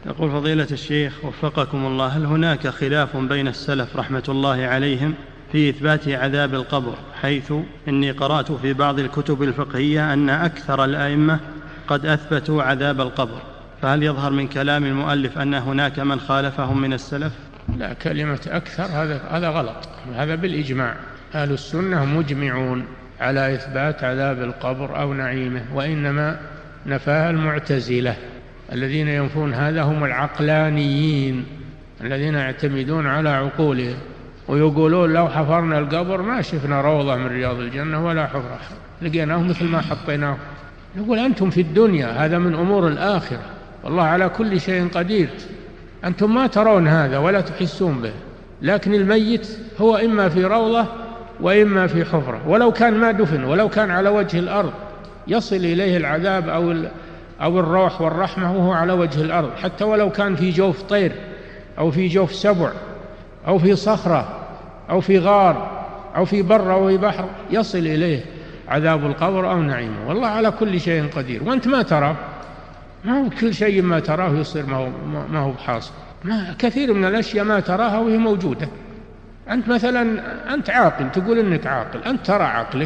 يقول فضيلة الشيخ وفقكم الله، هل هناك خلاف بين السلف رحمة الله عليهم في إثبات عذاب القبر، حيث إني قرأت في بعض الكتب الفقهية أن أكثر الأئمة قد أثبتوا عذاب القبر، فهل يظهر من كلام المؤلف أن هناك من خالفهم من السلف؟ لا، كلمة أكثر هذا غلط، هذا بالإجماع. أهل السنة مجمعون على إثبات عذاب القبر أو نعيمه، وإنما نفاها المعتزلة. الذين ينفون هذا هم العقلانيين الذين يعتمدون على عقولهم، ويقولون لو حفرنا القبر ما شفنا روضة من رياض الجنة ولا حفرة، لقيناه مثل ما حطيناه. نقول أنتم في الدنيا، هذا من أمور الآخرة، والله على كل شيء قدير. أنتم ما ترون هذا ولا تحسون به، لكن الميت هو إما في روضة وإما في حفرة، ولو كان ما دفن، ولو كان على وجه الأرض يصل إليه العذاب أو الروح والرحمة وهو على وجه الأرض، حتى ولو كان في جوف طير أو في جوف سبع أو في صخرة أو في غار أو في بر أو في بحر، يصل إليه عذاب القبر أو نعيمه، والله على كل شيء قدير. وأنت ما ترى، ما هو كل شيء ما تراه يصير ما هو بحاصل. كثير من الأشياء ما تراها وهي موجودة. أنت مثلا أنت عاقل، تقول إنك عاقل، أنت ترى عقلك،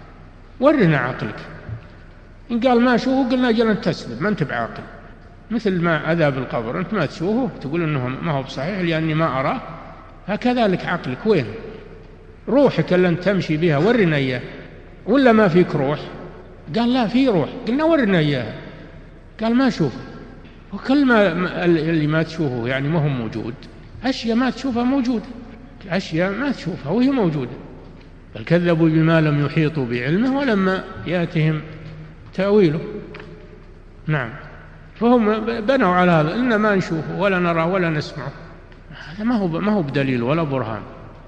ورنا عقلك. إن قال ما شوفه قلنا جلنا تسلم، ما أنت بعاقل. مثل ما عذاب القبر أنت ما تشوفه تقول إنه ما هو بصحيح لأني ما أراه، هكذلك عقلك. وين روحك اللي أنت تمشي بها؟ ورنا إياه. ولا ما فيك روح؟ قال لا في روح. قلنا ورنا إياها، قال ما شوفه. وكل ما اللي ما تشوفه يعني ما هو موجود. أشياء ما تشوفها موجودة، أشياء ما تشوفها وهي موجودة. بل كذبوا بما لم يحيطوا بعلمه ولما يأتهم تأويله. نعم، فهم بنوا على هذا، إن ما نشوفه ولا نراه ولا نسمعه، هذا ما هو بدليل ولا برهان.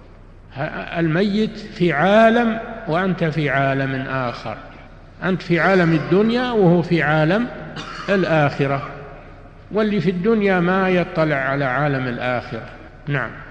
الميت في عالم وأنت في عالم آخر، أنت في عالم الدنيا وهو في عالم الآخرة، واللي في الدنيا ما يطلع على عالم الآخرة. نعم.